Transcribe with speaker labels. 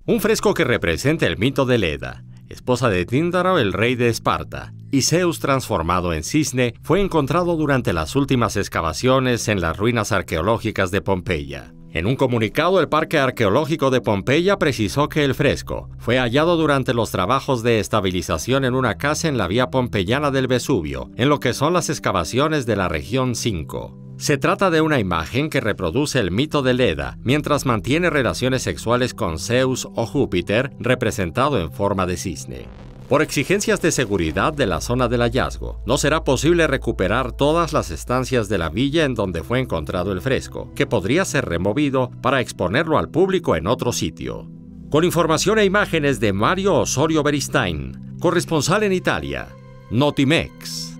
Speaker 1: Un fresco que representa el mito de Leda, esposa de Tíndaro, el rey de Esparta, y Zeus transformado en cisne, fue encontrado durante las últimas excavaciones en las ruinas arqueológicas de Pompeya. En un comunicado, el Parque Arqueológico de Pompeya precisó que el fresco fue hallado durante los trabajos de estabilización en una casa en la vía pompeyana del Vesubio, en lo que son las excavaciones de la región 5. Se trata de una imagen que reproduce el mito de Leda, mientras mantiene relaciones sexuales con Zeus o Júpiter, representado en forma de cisne. Por exigencias de seguridad de la zona del hallazgo, no será posible recuperar todas las estancias de la villa en donde fue encontrado el fresco, que podría ser removido para exponerlo al público en otro sitio. Con información e imágenes de Mario Osorio Beristain, corresponsal en Italia, Notimex.